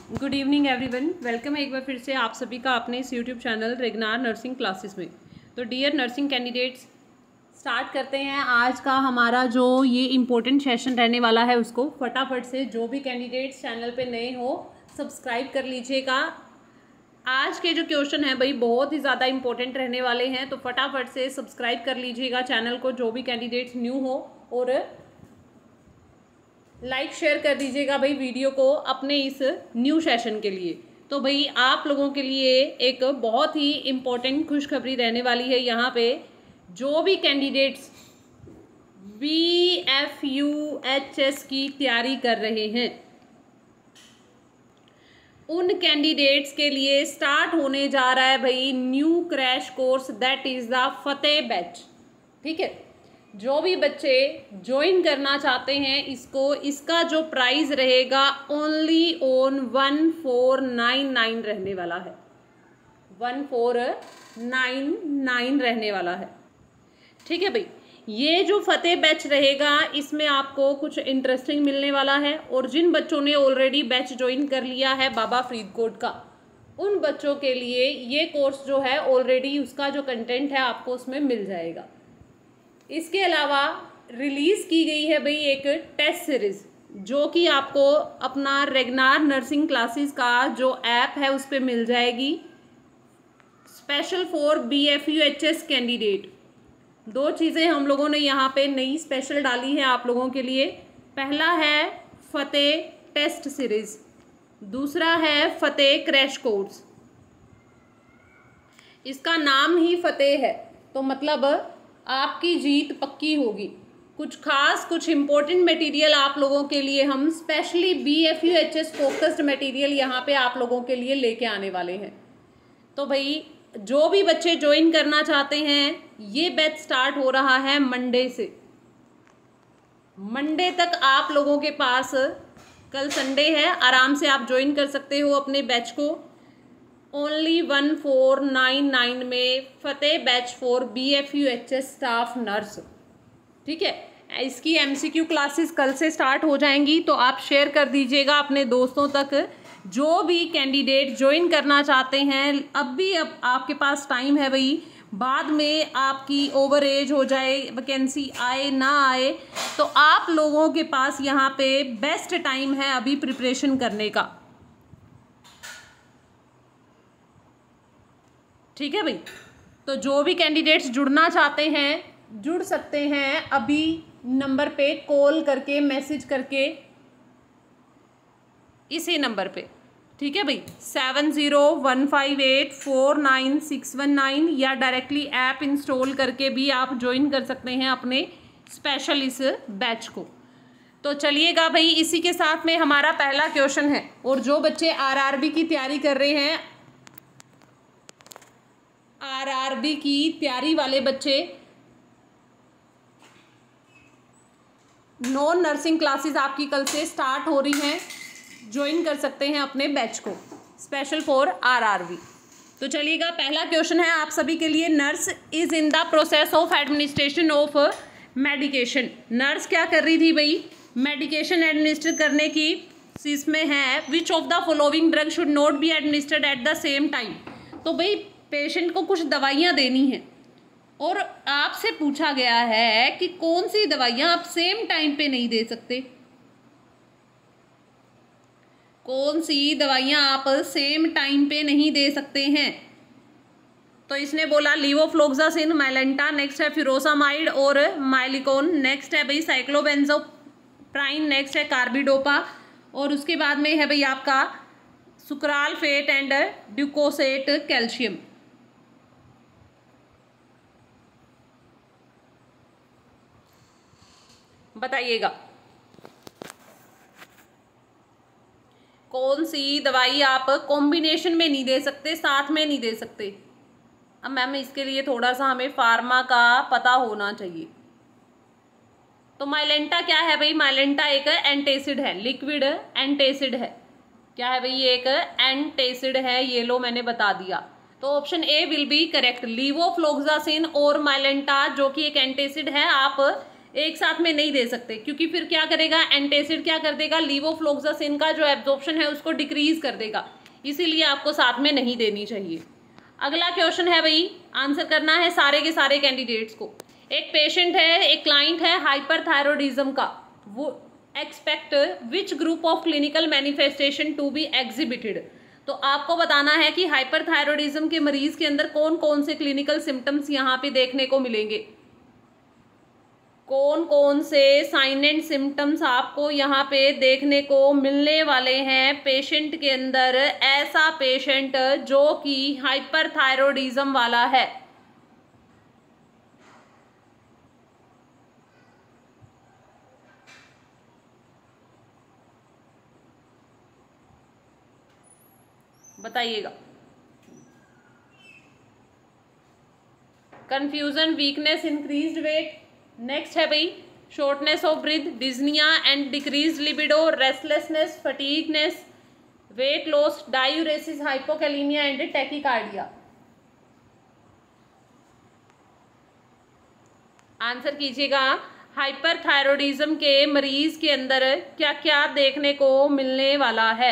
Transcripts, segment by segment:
Good evening everyone, welcome है एक बार फिर से आप सभी का अपने इस यूट्यूब चैनल रेगनार नर्सिंग क्लासेस में। तो डियर नर्सिंग कैंडिडेट्स, स्टार्ट करते हैं आज का हमारा जो ये इम्पोर्टेंट सेशन रहने वाला है उसको। फटाफट से जो भी कैंडिडेट्स चैनल पे नए हो सब्सक्राइब कर लीजिएगा। आज के जो क्वेश्चन है भाई बहुत ही ज़्यादा इंपॉर्टेंट रहने वाले हैं, तो फटाफट से सब्सक्राइब कर लीजिएगा चैनल को जो भी कैंडिडेट्स न्यू हो, और लाइक शेयर कर दीजिएगा भाई वीडियो को अपने इस न्यू सेशन के लिए। तो भाई आप लोगों के लिए एक बहुत ही इम्पोर्टेंट खुशखबरी रहने वाली है। यहाँ पे जो भी कैंडिडेट्स BFUHS की तैयारी कर रहे हैं उन कैंडिडेट्स के लिए स्टार्ट होने जा रहा है भाई new crash course, that is the Fateh batch. ठीक है, जो भी बच्चे ज्वाइन करना चाहते हैं इसको, इसका जो प्राइस रहेगा ओनली ऑन 1499 रहने वाला है। 1499 रहने वाला है। ठीक है भाई, ये जो फतेह बैच रहेगा इसमें आपको कुछ इंटरेस्टिंग मिलने वाला है, और जिन बच्चों ने ऑलरेडी बैच ज्वाइन कर लिया है बाबा फरीदकोट का, उन बच्चों के लिए ये कोर्स जो है ऑलरेडी उसका जो कंटेंट है आपको उसमें मिल जाएगा। इसके अलावा रिलीज़ की गई है भाई एक टेस्ट सीरीज़ जो कि आपको अपना रेगनार नर्सिंग क्लासेस का जो ऐप है उस पर मिल जाएगी, स्पेशल फॉर BFUHS कैंडिडेट। दो चीज़ें हम लोगों ने यहाँ पे नई स्पेशल डाली है आप लोगों के लिए। पहला है फतेह टेस्ट सीरीज़, दूसरा है फतेह क्रैश कोर्स। इसका नाम ही फतेह है तो मतलब आपकी जीत पक्की होगी। कुछ खास कुछ इम्पोर्टेंट मटेरियल आप लोगों के लिए हम स्पेशली BFUHS फोकस्ड मटेरियल यहाँ पे आप लोगों के लिए लेके आने वाले हैं। तो भाई जो भी बच्चे ज्वाइन करना चाहते हैं, ये बैच स्टार्ट हो रहा है मंडे से। मंडे तक आप लोगों के पास, कल संडे है, आराम से आप ज्वाइन कर सकते हो अपने बैच को ओनली 1499 में, Fateh batch for BFUHS staff nurse. ठीक है, इसकी MCQ क्लासेस कल से स्टार्ट हो जाएंगी, तो आप शेयर कर दीजिएगा अपने दोस्तों तक। जो भी कैंडिडेट ज्वाइन करना चाहते हैं, अब आपके पास टाइम है भाई, बाद में आपकी ओवर एज हो जाए, वैकेंसी आए ना आए, तो आप लोगों के पास यहाँ पे बेस्ट टाइम है अभी प्रिपरेशन करने का। ठीक है भाई, तो जो भी कैंडिडेट्स जुड़ना चाहते हैं जुड़ सकते हैं अभी नंबर पे कॉल करके, मैसेज करके, इसी नंबर पे। ठीक है भाई, 7015849619, या डायरेक्टली ऐप इंस्टॉल करके भी आप ज्वाइन कर सकते हैं अपने स्पेशल इस बैच को। तो चलिएगा भाई, इसी के साथ में हमारा पहला क्वेश्चन है, और जो बच्चे RRB की तैयारी कर रहे हैं, RRB की तैयारी वाले बच्चे नॉन नर्सिंग क्लासेस आपकी कल से स्टार्ट हो रही हैं, ज्वाइन कर सकते हैं अपने बैच को स्पेशल फॉर RRB। तो चलिएगा, पहला क्वेश्चन है आप सभी के लिए। Nurse is in the process of administration of medication. Nurse क्या कर रही थी भाई? मेडिकेशन एडमिनिस्टर करने की इसमें है, which of the following drug should not be administered at the same time. तो भाई पेशेंट को कुछ दवाइयाँ देनी हैं, और आपसे पूछा गया है कि कौन सी दवाइयाँ आप सेम टाइम पे नहीं दे सकते। कौन सी दवाइयाँ आप सेम टाइम पे नहीं दे सकते हैं? तो इसने बोला लीवोफ्लोक्सासिन, माइलेंटा, नेक्स्ट है फिरोसामाइड और माइलिकोन, नेक्स्ट है भाई साइक्लोबेंजोप्राइन, नेक्स्ट है कार्बिडोपा, और उसके बाद में है भाई आपका सुक्रालफेट एंड ड्यूकोसेट कैल्शियम। बताइएगा कौन सी दवाई आप कॉम्बिनेशन में नहीं दे सकते, साथ में नहीं दे सकते। अब मैम इसके लिए थोड़ा सा हमें फार्मा का पता होना चाहिए। तो माइलेंटा क्या है भाई? माइलेंटा एक एंटासिड है, लिक्विड एंटासिड है। क्या है भाई? ये एक एंटासिड है, ये लो मैंने बता दिया। तो option A will be correct. Levofloxacin और माइलेंटा जो कि एक एंटासिड है, आप एक साथ में नहीं दे सकते, क्योंकि फिर क्या करेगा, एंटासिड क्या कर देगा, लीवोफ्लोक्सासिन का जो एब्जॉर्प्शन है उसको डिक्रीज कर देगा, इसीलिए आपको साथ में नहीं देनी चाहिए। अगला क्वेश्चन है भाई, आंसर करना है सारे के सारे कैंडिडेट्स को। एक पेशेंट है, एक क्लाइंट है हाइपरथायरॉयडिज्म का, वो expect which group of clinical manifestation to be exhibited. तो आपको बताना है कि हाइपरथायरॉयडिज्म के मरीज के अंदर कौन कौन से क्लिनिकल सिम्टम्स यहाँ पे देखने को मिलेंगे, कौन कौन से साइन एंड सिम्टम्स आपको यहाँ पे देखने को मिलने वाले हैं पेशेंट के अंदर, ऐसा पेशेंट जो कि हाइपरथायरॉयडिज्म वाला है। बताइएगा। Confusion, weakness, increased weight. Next है भाई shortness of breath, dyspnoea and decrease libido, restlessness, fatigueness, weight loss, diuresis, hypokalemia and tachycardia. Answer कीजिएगा। हाइपरथायरॉयडिज्म के मरीज के अंदर क्या क्या देखने को मिलने वाला है।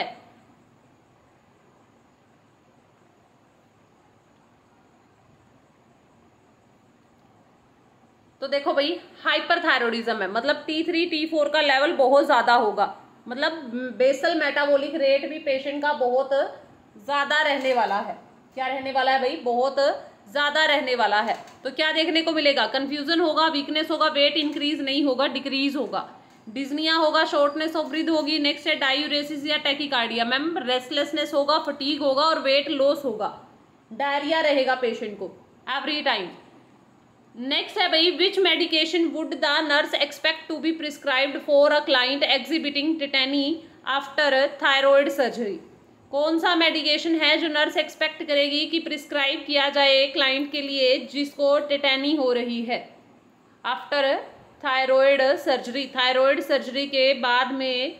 तो देखो भाई, हाइपरथायरॉयडिज्म है मतलब T3 T4 का लेवल बहुत ज़्यादा होगा, मतलब बेसल मेटाबॉलिक रेट भी पेशेंट का बहुत ज़्यादा रहने वाला है। क्या रहने वाला है भाई, बहुत ज़्यादा रहने वाला है। तो क्या देखने को मिलेगा, कंफ्यूजन होगा, वीकनेस होगा, वेट इंक्रीज नहीं होगा, डिक्रीज होगा, डिज्निया होगा, शॉर्टनेस ऑफ ब्रीथ होगी, नेक्स्ट है डायूरेसिस या टैकीकार्डिया मैम, रेस्टलेसनेस होगा, फटीग होगा और वेट लॉस होगा, डायरिया रहेगा पेशेंट को एवरी टाइम। नेक्स्ट है भाई, which medication would the nurse expect to be prescribed for a client exhibiting tetany after thyroid surgery. कौन सा मेडिकेशन है जो नर्स एक्सपेक्ट करेगी कि प्रिस्क्राइब किया जाए क्लाइंट के लिए जिसको टेटेनी हो रही है after thyroid surgery. Thyroid surgery के बाद में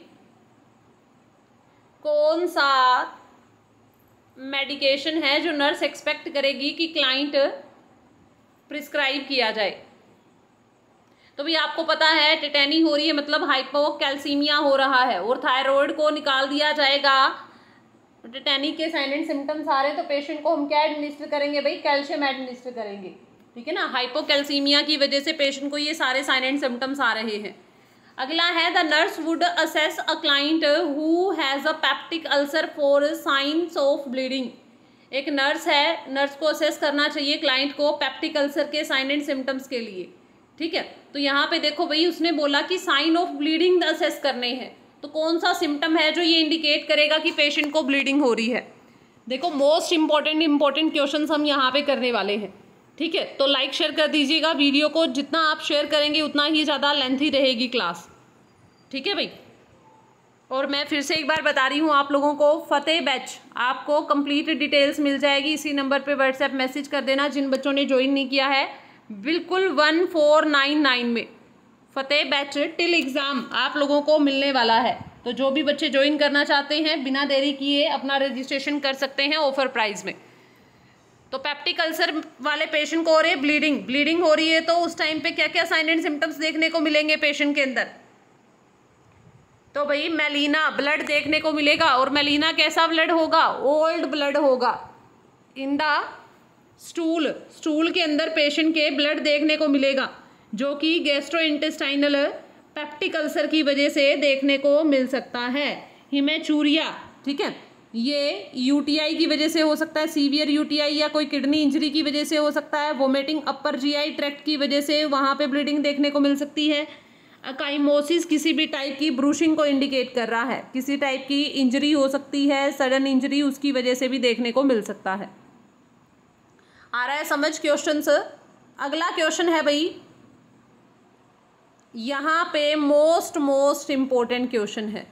कौन सा मेडिकेशन है जो नर्स एक्सपेक्ट करेगी कि क्लाइंट प्रिस्क्राइब किया जाए। तो भी आपको पता है टेटेनी हो रही है मतलब हाइपोकैल्सीमिया हो रहा है और थायराइड को निकाल दिया जाएगा, टेटेनी के साइन एंड सिम्टम्स आ रहे हैं तो पेशेंट को हम क्या एडमिनिस्टर करेंगे भाई, कैल्शियम एडमिनिस्टर करेंगे, ठीक है ना। हाइपोकैल्सीमिया की वजह से पेशेंट को ये सारे साइन एंड सिम्टम्स आ रहे हैं। अगला है the nurse would assess a client who has a peptic ulcer for signs of bleeding. एक नर्स है, नर्स को असेस करना चाहिए क्लाइंट को पेप्टिक अल्सर के साइन एंड सिम्टम्स के लिए, ठीक है। तो यहाँ पे देखो भाई, उसने बोला कि साइन ऑफ ब्लीडिंग असेस करने हैं, तो कौन सा सिम्टम है जो ये इंडिकेट करेगा कि पेशेंट को ब्लीडिंग हो रही है। देखो मोस्ट इंपॉर्टेंट क्वेश्चन हम यहाँ पे करने वाले हैं, ठीक है। तो लाइक शेयर कर दीजिएगा वीडियो को, जितना आप शेयर करेंगे उतना ही ज़्यादा लेंथी रहेगी क्लास, ठीक है भाई। और मैं फिर से एक बार बता रही हूँ आप लोगों को, फतेह बैच आपको कंप्लीट डिटेल्स मिल जाएगी, इसी नंबर पे व्हाट्सएप मैसेज कर देना। जिन बच्चों ने ज्वाइन नहीं किया है बिल्कुल 1499 में फतेह बैच टिल एग्ज़ाम आप लोगों को मिलने वाला है। तो जो भी बच्चे ज्वाइन करना चाहते हैं बिना देरी किए अपना रजिस्ट्रेशन कर सकते हैं ऑफर प्राइस में। तो पेप्टिक अल्सर वाले पेशेंट को हो रही है ब्लीडिंग हो रही है, तो उस टाइम पे क्या क्या साइन एंड सिम्टम्स देखने को मिलेंगे पेशेंट के अंदर। तो भाई मेलिना ब्लड देखने को मिलेगा, और मेलिना कैसा ब्लड होगा, ओल्ड ब्लड होगा। इन द स्टूल के अंदर पेशेंट के ब्लड देखने को मिलेगा जो कि गैस्ट्रोइंटेस्टाइनल पेप्टिक अल्सर की वजह से देखने को मिल सकता है। हिमेचूरिया, ठीक है, ये यूटीआई की वजह से हो सकता है, सीवियर यूटीआई या कोई किडनी इंजरी की वजह से हो सकता है। वोमिटिंग अपर जीआई ट्रैक्ट की वजह से वहाँ पे ब्लीडिंग देखने को मिल सकती है। अकाइमोसिस किसी भी टाइप की ब्रूशिंग को इंडिकेट कर रहा है, किसी टाइप की इंजरी हो सकती है, सडन इंजरी, उसकी वजह से भी देखने को मिल सकता है। आ रहा है समझ क्वेश्चन। अगला क्वेश्चन है भाई, यहाँ पे मोस्ट इंपॉर्टेंट क्वेश्चन है।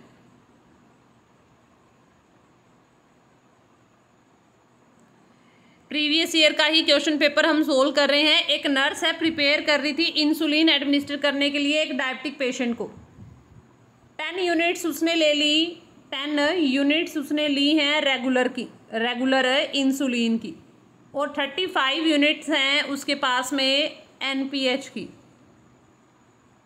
प्रीवियस ईयर का ही क्वेश्चन पेपर हम सोल्व कर रहे हैं। एक नर्स है, प्रिपेयर कर रही थी इंसुलिन एडमिनिस्टर करने के लिए एक डायबिटिक पेशेंट को। 10 यूनिट्स उसने ले ली, 10 यूनिट्स उसने ली हैं रेगुलर इंसुलिन की, और 35 यूनिट्स हैं उसके पास में एनपीएच की।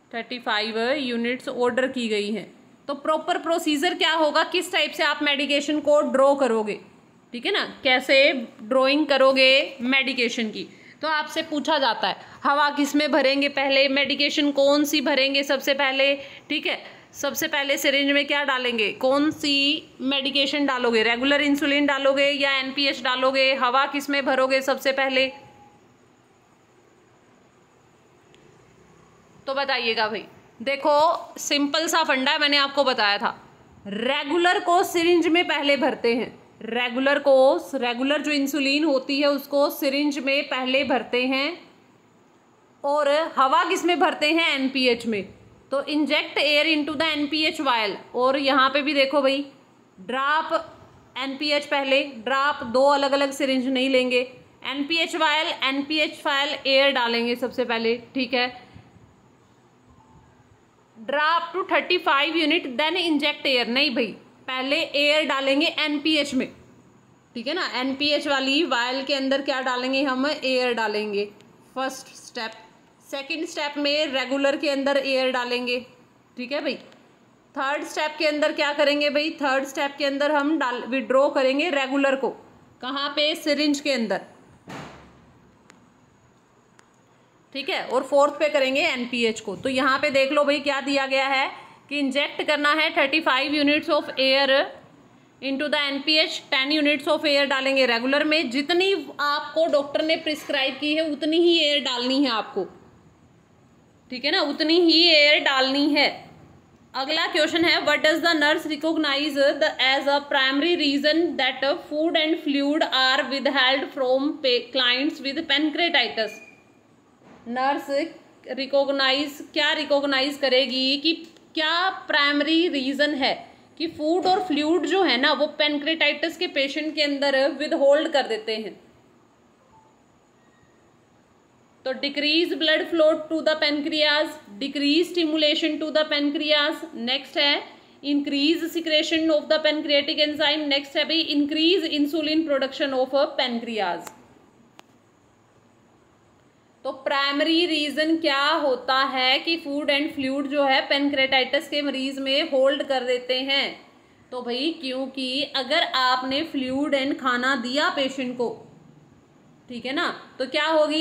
35 यूनिट्स ऑर्डर की गई हैं। तो प्रॉपर प्रोसीजर क्या होगा, किस टाइप से आप मेडिकेशन को ड्रॉ करोगे, ठीक है ना, कैसे ड्राइंग करोगे मेडिकेशन की। तो आपसे पूछा जाता है हवा किस में भरेंगे, पहले मेडिकेशन कौन सी भरेंगे सबसे पहले, ठीक है, सबसे पहले सिरिंज में क्या डालेंगे, कौन सी मेडिकेशन डालोगे, रेगुलर इंसुलिन डालोगे या एनपीएच डालोगे, हवा किस में भरोगे सबसे पहले, तो बताइएगा भाई। देखो सिंपल सा फंडा है, मैंने आपको बताया था, रेगुलर को सिरिंज में पहले भरते हैं, रेगुलर जो इंसुलिन होती है उसको सिरिंज में पहले भरते हैं, और हवा किस में भरते हैं, एनपीएच में। तो inject air into the NPH vial, और यहाँ पे भी देखो भाई ड्रॉप एनपीएच पहले, ड्रॉप, दो अलग अलग सिरिंज नहीं लेंगे, एनपीएच वायल एयर डालेंगे सबसे पहले, ठीक है, drop to 35 unit then inject air, नहीं भाई पहले एयर डालेंगे एनपीएच में, ठीक है ना, एनपीएच वाली वायल के अंदर क्या डालेंगे हम, एयर डालेंगे, फर्स्ट स्टेप। सेकंड स्टेप में रेगुलर के अंदर एयर डालेंगे, ठीक है भाई। थर्ड स्टेप के अंदर क्या करेंगे भाई, थर्ड स्टेप के अंदर हम विड्रॉ करेंगे रेगुलर को, कहाँ पे, सिरिंज के अंदर, ठीक है, और फोर्थ पे करेंगे एनपीएच को। तो यहाँ पे देख लो भाई क्या दिया गया है कि इंजेक्ट करना है 35 units of air into the NPH, 10 units of air डालेंगे रेगुलर में, जितनी आपको डॉक्टर ने प्रिस्क्राइब की है उतनी ही एयर डालनी है आपको, ठीक है ना, उतनी ही एयर डालनी है। अगला क्वेश्चन है, what does the nurse recognise as a primary reason that food and fluid are withheld from clients with pancreatitis. Nurse क्या रिकॉग्नाइज करेगी कि क्या प्राइमरी रीजन है कि फूड और फ्लूइड जो है ना वो पैनक्रेटाइटिस के पेशेंट के अंदर विद होल्ड कर देते हैं। तो decrease blood flow to the pancreas, decrease stimulation to the pancreas, next है increase secretion of the pancreatic enzyme, next है भाई increase insulin production of pancreas. तो प्राइमरी रीजन क्या होता है कि फूड एंड फ्लूइड जो है पैनक्रेटाइटिस के मरीज में होल्ड कर देते हैं। तो भाई क्योंकि अगर आपने फ्लूइड एंड खाना दिया पेशेंट को, ठीक है ना, तो क्या होगी,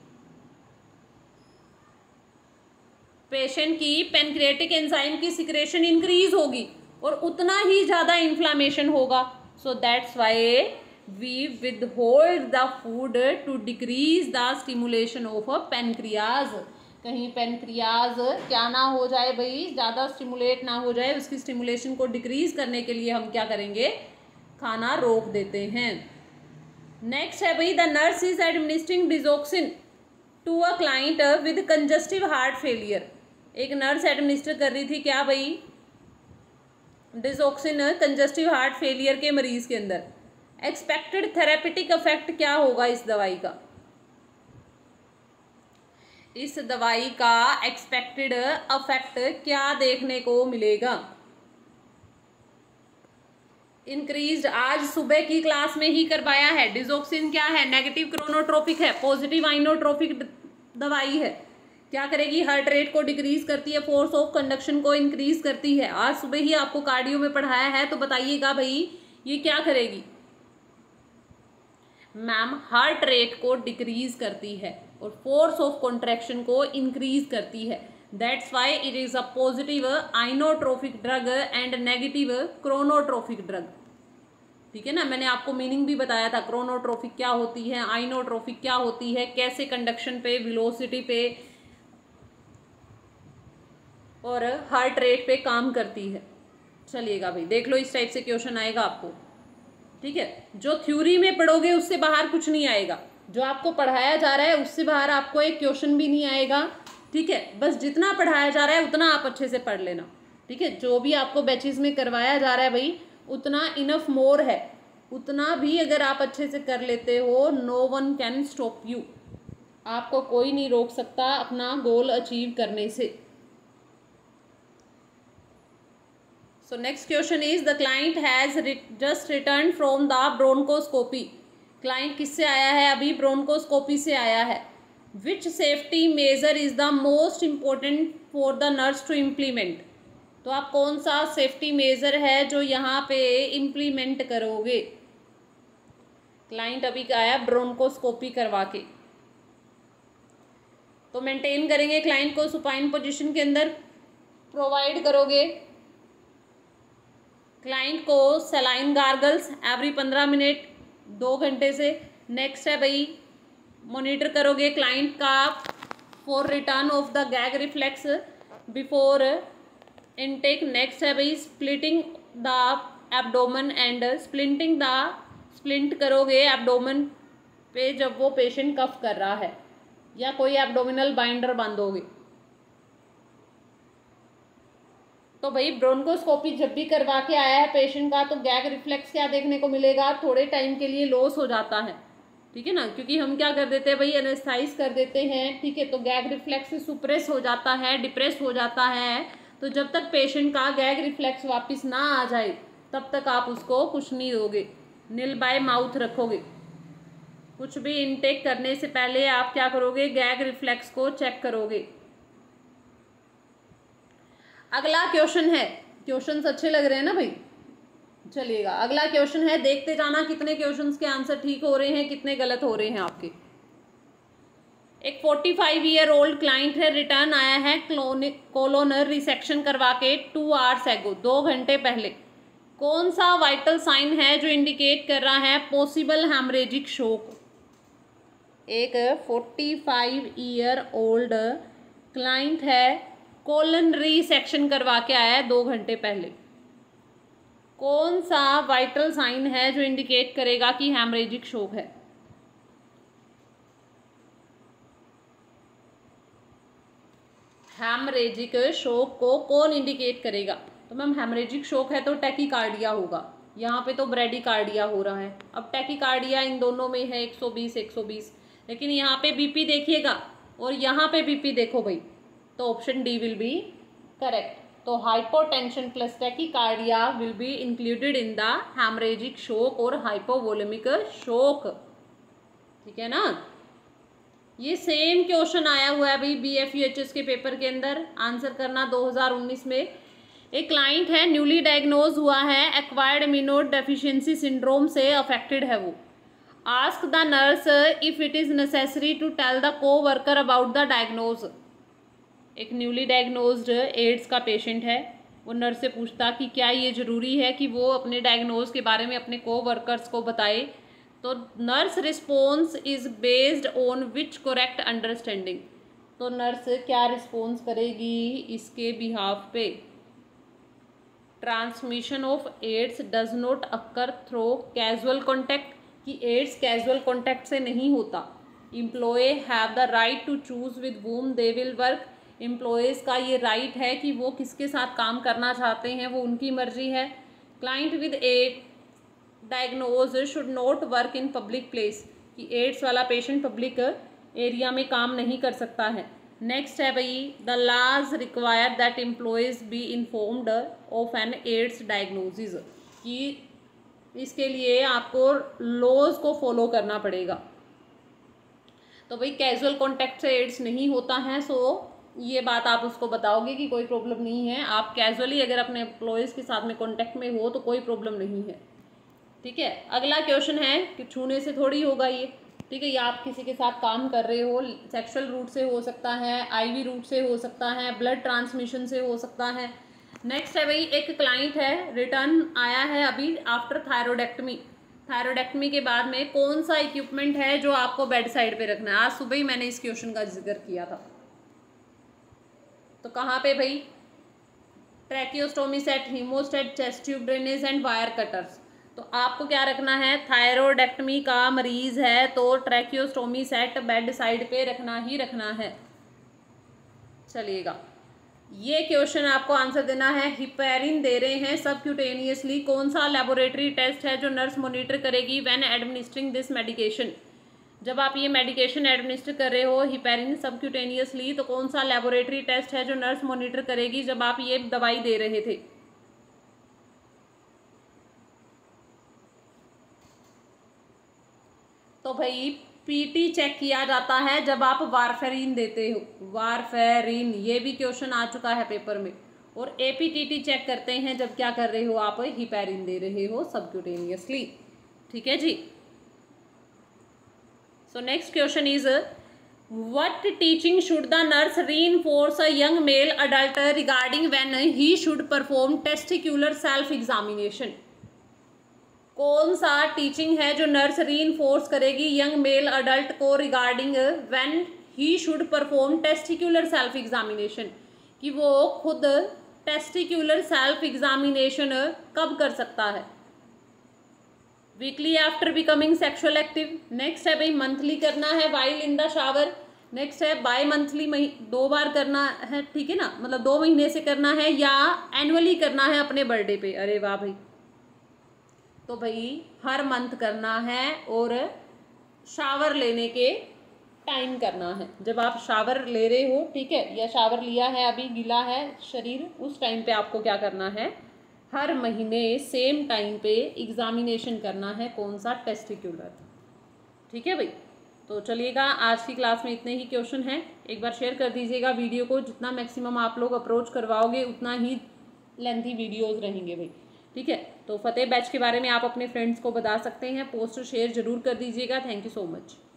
पेशेंट की पैनक्रियाटिक एंजाइम की सिक्रेशन इंक्रीज होगी और उतना ही ज्यादा इन्फ्लामेशन होगा। So that's why we withhold the food to decrease the stimulation of a pancreas। कहीं पेनक्रियाज क्या ना हो जाए भाई, ज़्यादा स्टिमुलेट ना हो जाए, उसकी स्टिमुलेशन को डिक्रीज करने के लिए हम क्या करेंगे, खाना रोक देते हैं। नेक्स्ट है भाई, the nurse is administering digoxin to a client with congestive heart failure. एक नर्स एडमिनिस्टर कर रही थी क्या भाई, डिजोक्सिन कंजस्टिव हार्ट फेलियर के मरीज के अंदर। एक्सपेक्टेड थेरेपेटिक इफेक्ट क्या होगा इस दवाई का, इस दवाई का एक्सपेक्टेड इफेक्ट क्या देखने को मिलेगा। इंक्रीज्ड, आज सुबह की क्लास में ही करवाया है, डिजोक्सिन क्या है, नेगेटिव क्रोनोट्रोपिक है, पॉजिटिव आइनोट्रोपिक दवाई है, क्या करेगी, हार्ट रेट को डिक्रीज करती है, फोर्स ऑफ कंडक्शन को इंक्रीज करती है। आज सुबह ही आपको कार्डियो में पढ़ाया है, तो बताइएगा भाई ये क्या करेगी, मैम हार्ट रेट को डिक्रीज करती है और फोर्स ऑफ कॉन्ट्रैक्शन को इंक्रीज करती है। That's why it is a positive inotropic drug and negative chronotropic drug, ठीक है ना। मैंने आपको मीनिंग भी बताया था, क्रोनोट्रोपिक क्या होती है, आइनोट्रोपिक क्या होती है, कैसे कंडक्शन पे, वेलोसिटी पे और हार्ट रेट पे काम करती है। चलिएगा भाई देख लो, इस टाइप से क्वेश्चन आएगा आपको, ठीक है। जो थ्योरी में पढ़ोगे उससे बाहर कुछ नहीं आएगा, जो आपको पढ़ाया जा रहा है उससे बाहर आपको एक क्वेश्चन भी नहीं आएगा, ठीक है। बस जितना पढ़ाया जा रहा है उतना आप अच्छे से पढ़ लेना, ठीक है। जो भी आपको बैचेस में करवाया जा रहा है भाई उतना इनफ मोर है, उतना भी अगर आप अच्छे से कर लेते हो, no one can stop you, आपको कोई नहीं रोक सकता अपना गोल अचीव करने से। So next question is, the client has just returned from the bronchoscopy। Client किससे आया है, अभी ब्रोंकोस्कोपी से आया है, which safety measure is the most important for the nurse to implement. तो आप कौन सा सेफ्टी मेजर है जो यहाँ पे इम्प्लीमेंट करोगे। क्लाइंट अभी आया ब्रोंकोस्कोपी करवा के, तो मेंटेन करेंगे क्लाइंट को सुपाइन पोजीशन के अंदर, प्रोवाइड करोगे क्लाइंट को सलाइन गार्गल्स एवरी 15 मिनट 2 घंटे से। नेक्स्ट है भाई मॉनिटर करोगे क्लाइंट का for return of the gag reflex before intake. Next है भाई splitting the abdomen and splint करोगे एब्डोमेन पे जब वो पेशेंट कफ कर रहा है, या कोई एब्डोमिनल बाइंडर बांधोगे। तो भाई ब्रोंकोस्कोपी जब भी करवा के आया है पेशेंट का, तो गैग रिफ्लेक्स क्या देखने को मिलेगा, थोड़े टाइम के लिए लॉस हो जाता है, ठीक है ना, क्योंकि हम क्या कर देते हैं भाई, एनेस्थाइज कर देते हैं, ठीक है। तो गैग रिफ्लेक्स सुप्रेस हो जाता है, डिप्रेस हो जाता है। तो जब तक पेशेंट का गैग रिफ्लेक्स वापस ना आ जाए तब तक आप उसको कुछ नहीं दोगे, नील बाय माउथ रखोगे। कुछ भी इनटेक करने से पहले आप क्या करोगे, गैग रिफ्लेक्स को चेक करोगे। अगला क्वेश्चन है, क्वेश्चंस अच्छे लग रहे हैं ना भाई, चलिएगा अगला क्वेश्चन है, देखते जाना कितने क्वेश्चंस के आंसर ठीक हो रहे हैं, कितने गलत हो रहे हैं आपके। एक 45 ईयर ओल्ड क्लाइंट है, रिटर्न आया है कोलोनर रिसेक्शन करवा के 2 आवर्स एगो, 2 घंटे पहले। कौन सा वाइटल साइन है जो इंडिकेट कर रहा है पॉसिबल हेमरेजिक शोक। एक 45 ईयर ओल्ड क्लाइंट है, कोलन रिसेक्शन करवा के आया है 2 घंटे पहले। कौन सा वाइटल साइन है जो इंडिकेट करेगा कि हेमरेजिक शोक है। हेमरेजिक शोक को कौन इंडिकेट करेगा। तो मैम हेमरेजिक शोक है तो टैकीकार्डिया होगा, यहाँ पे तो ब्रेडिकार्डिया हो रहा है। अब टैकीकार्डिया इन दोनों में है 120, लेकिन यहाँ पे बीपी देखिएगा और यहाँ पे बीपी देखो भाई, तो option D will be correct. तो hypotension plus tachycardia will be included in the haemorrhagic shock और हाइपोवोलेमिक शोक, ठीक है ना। ये सेम क्वेश्चन आया हुआ है भाई BFUHS के पेपर के अंदर, आंसर करना 2019 में। एक क्लाइंट है, न्यूली डायग्नोज हुआ है, एक्वायर्ड इम्यूनो डेफिशिएंसी सिंड्रोम से अफेक्टेड है वो। Ask the nurse if it is necessary to tell the coworker about the diagnose. एक न्यूली डायग्नोज्ड एड्स का पेशेंट है, वो नर्स से पूछता कि क्या ये ज़रूरी है कि वो अपने डायग्नोज के बारे में अपने को वर्कर्स को बताए। तो nurse response is based on which correct understanding. तो नर्स क्या रिस्पॉन्स करेगी इसके बिहाफ पे, transmission of AIDS does not occur through casual contact, कि एड्स कैजुअल कॉन्टैक्ट से नहीं होता। Employ have the right to choose with whom they will work. Employees का ये राइट है कि वो किसके साथ काम करना चाहते हैं, वो उनकी मर्जी है। Client with AIDS diagnose should not work in public place, कि एड्स वाला पेशेंट पब्लिक एरिया में काम नहीं कर सकता है। नेक्स्ट है भाई the laws require that employees be informed of an AIDS diagnosis, कि इसके लिए आपको लॉज को फॉलो करना पड़ेगा। तो भाई कैजुअल कॉन्टैक्ट से एड्स नहीं होता है, सो ये बात आप उसको बताओगे कि कोई प्रॉब्लम नहीं है, आप कैजुअली अगर अपने एम्प्लॉयज़ के साथ में कॉन्टैक्ट में हो तो कोई प्रॉब्लम नहीं है, ठीक है। अगला क्वेश्चन है कि छूने से थोड़ी होगा ये, ठीक है, या आप किसी के साथ काम कर रहे हो, सेक्सुअल रूट से हो सकता है, IV रूट से हो सकता है, ब्लड ट्रांसमिशन से हो सकता है। नेक्स्ट है भाई एक क्लाइंट है, रिटर्न आया है अभी आफ्टर थायरोडेक्टमी। थायरोडेक्टमी के बाद में कौन सा इक्विपमेंट है जो आपको बेड साइड पे रखना है। आज सुबह ही मैंने इस क्वेश्चन का जिक्र किया था। तो कहाँ पे भाई, tracheostomy set, haemostat, chest tube drainage and wire cutters. तो आपको क्या रखना है, थायरोडेक्टमी का मरीज है तो ट्रैकियोस्टोमी सेट बेड साइड पे रखना ही रखना है। चलिएगा ये क्वेश्चन आपको आंसर देना है। हिपेरिन दे रहे हैं सबक्यूटेनियसली, कौन सा लेबोरेटरी टेस्ट है जो नर्स मॉनिटर करेगी व्हेन एडमिनिस्ट्रिंग दिस मेडिकेशन। जब आप ये मेडिकेशन एडमिनिस्टर कर रहे हो हिपेरिन सबक्यूटेनियसली, तो कौन सा लेबोरेटरी टेस्ट है जो नर्स मॉनिटर करेगी जब आप ये दवाई दे रहे थे। तो भाई पीटी चेक किया जाता है जब आप वारफेरिन देते हो, वारफेरिन, ये भी क्वेश्चन आ चुका है पेपर में। और एपीटीटी चेक करते हैं जब क्या कर रहे हो आप, हिपैरिन दे रहे हो सबक्यूटेनियसली। ठीक है जी। So next question is what teaching should the nurse reinforce a young male adult regarding when he should perform testicular self examination? कौन सा टीचिंग है जो नर्स रीइंफोर्स करेगी यंग मेल अडल्ट को regarding when he should perform testicular self examination, कि वो खुद testicular self examination कब कर सकता है? Weekly after becoming sexual active. Next है भाई मंथली करना है while in the shower. Next है बाय मंथली, 2 बार करना है, ठीक है ना, मतलब 2 महीने से करना है, या एनुअली करना है अपने बर्थडे पे। अरे वाह भाई, तो भाई हर मंथ करना है और शावर लेने के टाइम करना है, जब आप शावर ले रहे हो, ठीक है, या शावर लिया है, अभी गीला है शरीर, उस टाइम पे आपको क्या करना है, हर महीने सेम टाइम पे एग्जामिनेशन करना है। कौन सा? टेस्टिकुलर। ठीक है भाई, तो चलिएगा आज की क्लास में इतने ही क्वेश्चन हैं। एक बार शेयर कर दीजिएगा वीडियो को, जितना मैक्सिमम आप लोग अप्रोच करवाओगे उतना ही लेंथी वीडियोस रहेंगे भाई। ठीक है, तो फतेह बैच के बारे में आप अपने फ्रेंड्स को बता सकते हैं, पोस्टर शेयर जरूर कर दीजिएगा। Thank you so much.